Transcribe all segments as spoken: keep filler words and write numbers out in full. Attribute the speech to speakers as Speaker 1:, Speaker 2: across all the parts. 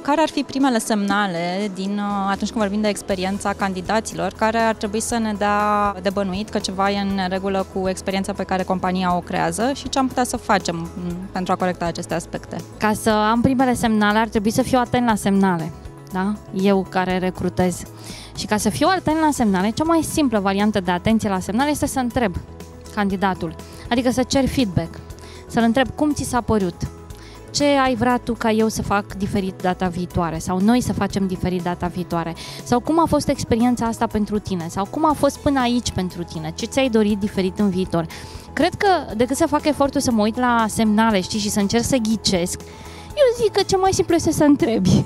Speaker 1: Care ar fi primele semnale din, atunci când vorbim de experiența candidaților, care ar trebui să ne dea de bănuit că ceva e în regulă cu experiența pe care compania o creează și ce am putea să facem pentru a corecta aceste aspecte?
Speaker 2: Ca să am primele semnale, ar trebui să fiu atent la semnale, da? Eu care recrutez. Și ca să fiu atent la semnale, cea mai simplă variantă de atenție la semnale este să întreb candidatul, adică să cer feedback, să-l întreb cum ți s-a părut, ce ai vrea tu ca eu să fac diferit data viitoare sau noi să facem diferit data viitoare sau cum a fost experiența asta pentru tine sau cum a fost până aici pentru tine, ce ți-ai dorit diferit în viitor. Cred că decât să fac efortul să mă uit la semnale, știi, și să încerc să ghicesc, eu zic că cel mai simplu este să întrebi.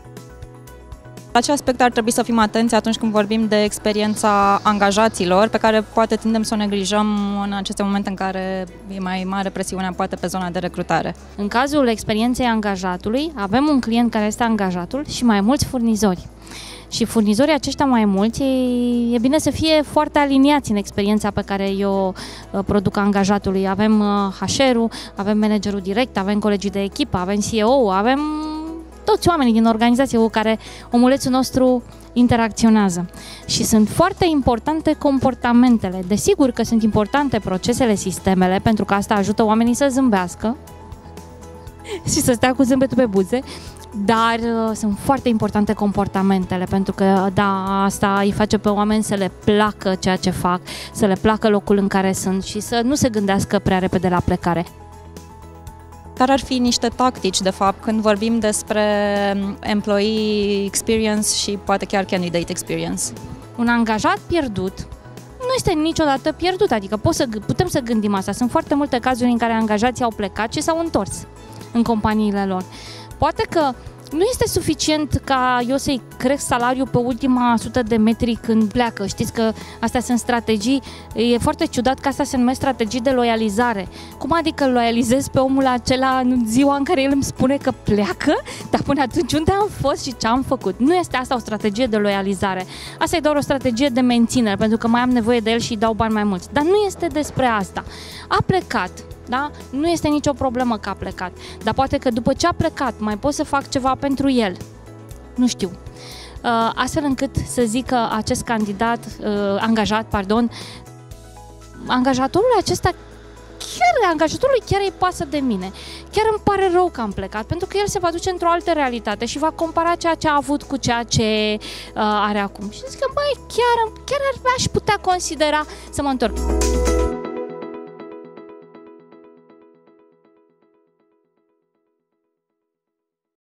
Speaker 1: La ce aspecte ar trebui să fim atenți atunci când vorbim de experiența angajaților, pe care poate tindem să o neglijăm în aceste momente în care e mai mare presiunea poate pe zona de recrutare?
Speaker 2: În cazul experienței angajatului, avem un client care este angajatul și mai mulți furnizori. Și furnizorii aceștia mai mulți, e, e bine să fie foarte aliniați în experiența pe care eu uh, produc angajatului. Avem uh, H R-ul, avem managerul direct, avem colegii de echipă, avem C E O-ul, avem toți oamenii din organizație cu care omulețul nostru interacționează. Și sunt foarte importante comportamentele. Desigur că sunt importante procesele, sistemele, pentru că asta ajută oamenii să zâmbească și să stea cu zâmbetul pe buze, dar uh, sunt foarte importante comportamentele, pentru că da, asta îi face pe oameni să le placă ceea ce fac, să le placă locul în care sunt și să nu se gândească prea repede la plecare.
Speaker 1: Care ar fi niște tactici, de fapt, când vorbim despre employee experience și poate chiar candidate experience?
Speaker 2: Un angajat pierdut nu este niciodată pierdut, adică pot să, putem să gândim asta. Sunt foarte multe cazuri în care angajații au plecat și s-au întors în companiile lor. Poate că nu este suficient ca eu să-i cresc salariul pe ultima sută de metri când pleacă. Știți că astea sunt strategii, e foarte ciudat că astea se numesc strategii de loializare. Cum adică îl loializez pe omul acela în ziua în care el îmi spune că pleacă? Dar până atunci unde am fost și ce am făcut? Nu este asta o strategie de loializare. Asta e doar o strategie de menținere, pentru că mai am nevoie de el și îi dau bani mai mulți. Dar nu este despre asta. A plecat. Da? Nu este nicio problemă că a plecat, dar poate că după ce a plecat mai pot să fac ceva pentru el. Nu știu. Astfel încât să zică acest candidat, angajat, pardon, angajatorul acesta, chiar angajatorului chiar îi pasă de mine. Chiar îmi pare rău că am plecat, pentru că el se va duce într-o altă realitate și va compara ceea ce a avut cu ceea ce uh, are acum. Și zic că, băi, chiar, chiar aș putea considera să mă întorc.